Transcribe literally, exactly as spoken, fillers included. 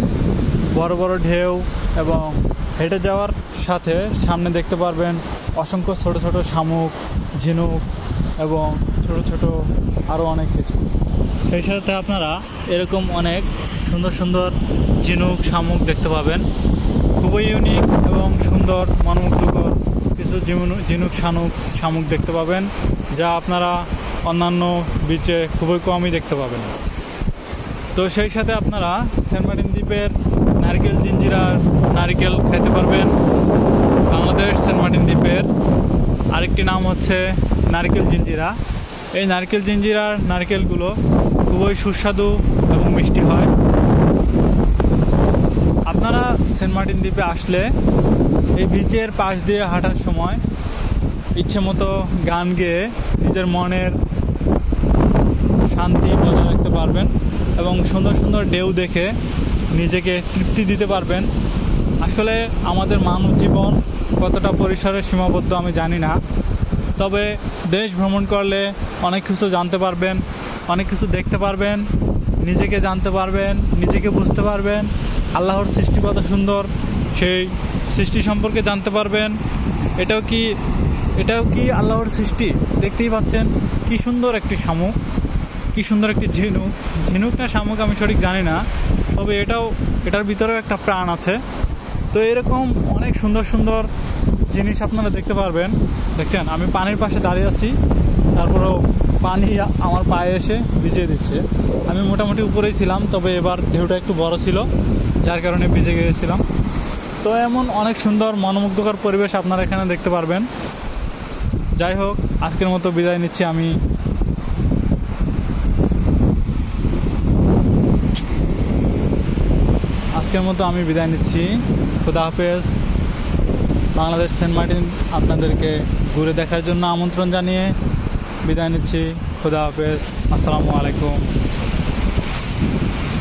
পারবেন বড় বড় ঢেউ, এবং হেঁটে যাওয়ার সাথে সামনে দেখতে পারবেন অসংখ্য ছোট ছোট শামুক, ঝিনুক এবং ছোট ছোট আরও অনেক কিছু। সেই সাথে আপনারা এরকম অনেক সুন্দর সুন্দর ঝিনুক, শামুক দেখতে পাবেন। খুবই ইউনিক এবং সুন্দর মনোমুগ্ধকর কিছু ঝিনুক, শামুক শামুক দেখতে পাবেন, যা আপনারা অন্যান্য বিচে খুবই কমই দেখতে পাবেন। তো সেই সাথে আপনারা সেন্ট মার্টিন দ্বীপের নারকেল জিঞ্জিরার নারকেল খেতে পারবেন। বাংলাদেশ সেন্ট মার্টিন দ্বীপের আরেকটি নাম হচ্ছে নারকেল জিঞ্জিরা। এই নারকেল জিঞ্জিরার নারকেলগুলো খুবই সুস্বাদু এবং মিষ্টি হয়। আপনারা সেন্ট মার্টিন দ্বীপে আসলে এই বিচের পাশ দিয়ে হাঁটার সময় ইচ্ছে মতো গান গেয়ে নিজের মনের শান্তি বজায় রাখতে পারবেন এবং সুন্দর সুন্দর ঢেউ দেখে নিজেকে তৃপ্তি দিতে পারবেন। আসলে আমাদের মানব জীবন কতটা পরিসরে সীমাবদ্ধ আমি জানি না, তবে দেশ ভ্রমণ করলে অনেক কিছু জানতে পারবেন, অনেক কিছু দেখতে পারবেন, নিজেকে জানতে পারবেন, নিজেকে বুঝতে পারবেন। আল্লাহর সৃষ্টি কত সুন্দর, সেই সৃষ্টি সম্পর্কে জানতে পারবেন। এটাও কি এটাও কি আল্লাহর সৃষ্টি? দেখতেই পাচ্ছেন কি সুন্দর একটি শামুক, কি সুন্দর একটি ঝিনুক। ঝিনুক না শামুক আমি সঠিক জানি না, তবে এটাও এটার ভিতরেও একটা প্রাণ আছে। তো এরকম অনেক সুন্দর সুন্দর জিনিস আপনারা দেখতে পারবেন। দেখছেন আমি পানির পাশে দাঁড়িয়ে আছি, তারপরেও পানি আমার পায়ে এসে ভিজিয়ে দিচ্ছে। আমি মোটামুটি উপরেই ছিলাম, তবে এবার ঢেউটা একটু বড় ছিল, যার কারণে ভিজে গিয়েছিলাম। তো এমন অনেক সুন্দর মনোমুগ্ধকর পরিবেশ আপনারা এখানে দেখতে পারবেন। যাই হোক, আজকের মতো বিদায় নিচ্ছি আমি। আজকের মতো আমি বিদায় নিচ্ছি। খোদা হাফেজ। বাংলাদেশ সেন্ট মার্টিন আপনাদেরকে ঘুরে দেখার জন্য আমন্ত্রণ জানিয়ে বিদায় নিচ্ছি। খোদা হাফেজ। আসসালামু আলাইকুম।